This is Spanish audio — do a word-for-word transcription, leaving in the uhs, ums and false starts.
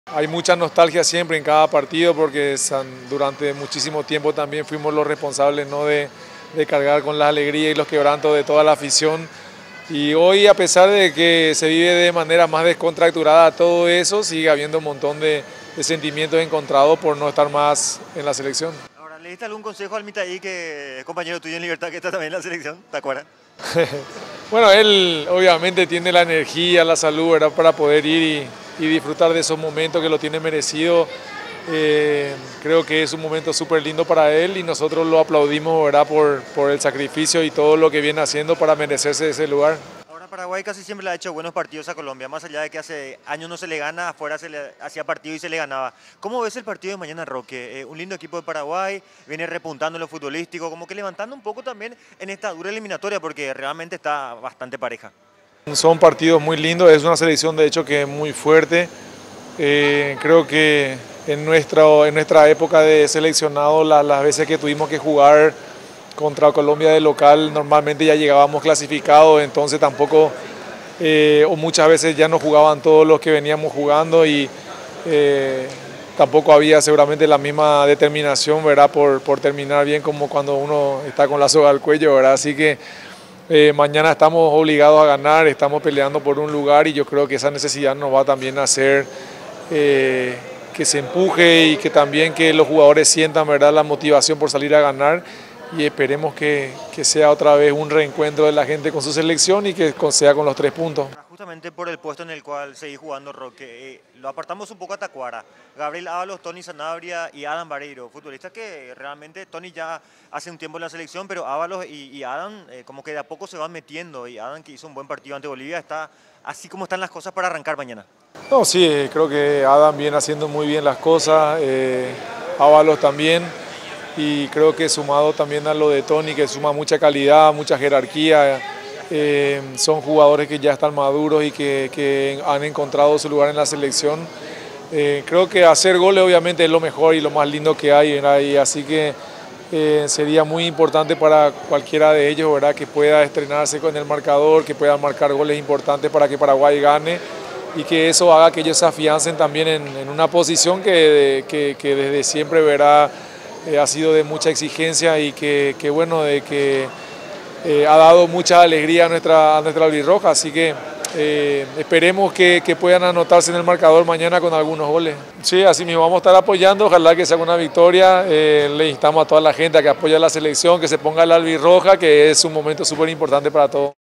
Hay mucha nostalgia siempre en cada partido porque durante muchísimo tiempo también fuimos los responsables, ¿no?, de, de cargar con la alegría y los quebrantos de toda la afición. Y hoy, a pesar de que se vive de manera más descontracturada todo eso, sigue habiendo un montón de, de sentimientos encontrados por no estar más en la selección. Ahora, ¿le diste algún consejo al Mitaí, que es compañero tuyo en Libertad, que está también en la selección? ¿Te acuerdas? Bueno, él obviamente tiene la energía, la salud, ¿verdad?, para poder ir y, y disfrutar de esos momentos que lo tiene merecido. Eh, creo que es un momento súper lindo para él y nosotros lo aplaudimos, ¿verdad?, por, por el sacrificio y todo lo que viene haciendo para merecerse ese lugar. Ahora, Paraguay casi siempre le ha hecho buenos partidos a Colombia, más allá de que hace años no se le gana, afuera se le hacía partido y se le ganaba. ¿Cómo ves el partido de mañana, Roque? Eh, un lindo equipo de Paraguay, viene repuntando en lo futbolístico, como que levantando un poco también en esta dura eliminatoria, porque realmente está bastante pareja. Son partidos muy lindos, es una selección de hecho que es muy fuerte. Eh, creo que en nuestra, en nuestra época de seleccionado, la, las veces que tuvimos que jugar contra Colombia de local, normalmente ya llegábamos clasificados, entonces tampoco, eh, o muchas veces ya no jugaban todos los que veníamos jugando y eh, tampoco había seguramente la misma determinación, ¿verdad?, por, por terminar bien como cuando uno está con la soga al cuello, ¿verdad? Así que eh, mañana estamos obligados a ganar, estamos peleando por un lugar y yo creo que esa necesidad nos va también a hacer eh, que se empuje y que también que los jugadores sientan, ¿verdad?, la motivación por salir a ganar. Y esperemos que, que sea otra vez un reencuentro de la gente con su selección y que sea con los tres puntos. Justamente por el puesto en el cual seguís jugando, Roque, eh, lo apartamos un poco a Tacuara. Gabriel Ábalos, Tony Sanabria y Adam Vareiro, futbolistas que realmente Tony ya hace un tiempo en la selección, pero Ábalos y, y Adam eh, como que de a poco se van metiendo, y Adam, que hizo un buen partido ante Bolivia, está así como están las cosas para arrancar mañana. No, sí, creo que Adam viene haciendo muy bien las cosas, eh, Ábalos también. Y creo que sumado también a lo de Tony, que suma mucha calidad, mucha jerarquía, eh, son jugadores que ya están maduros y que, que han encontrado su lugar en la selección. Eh, creo que hacer goles obviamente es lo mejor y lo más lindo que hay, ¿verdad? Y así que eh, sería muy importante para cualquiera de ellos, ¿verdad?, que pueda estrenarse con el marcador, que puedan marcar goles importantes para que Paraguay gane y que eso haga que ellos se afiancen también en, en una posición que, que, que desde siempre, verá, Eh, ha sido de mucha exigencia y que, que bueno, de que eh, ha dado mucha alegría a nuestra, a nuestra albirroja, así que eh, esperemos que, que puedan anotarse en el marcador mañana con algunos goles. Sí, así mismo vamos a estar apoyando, ojalá que sea una victoria, eh, le instamos a toda la gente a que apoye a la selección, que se ponga la albirroja, que es un momento súper importante para todos.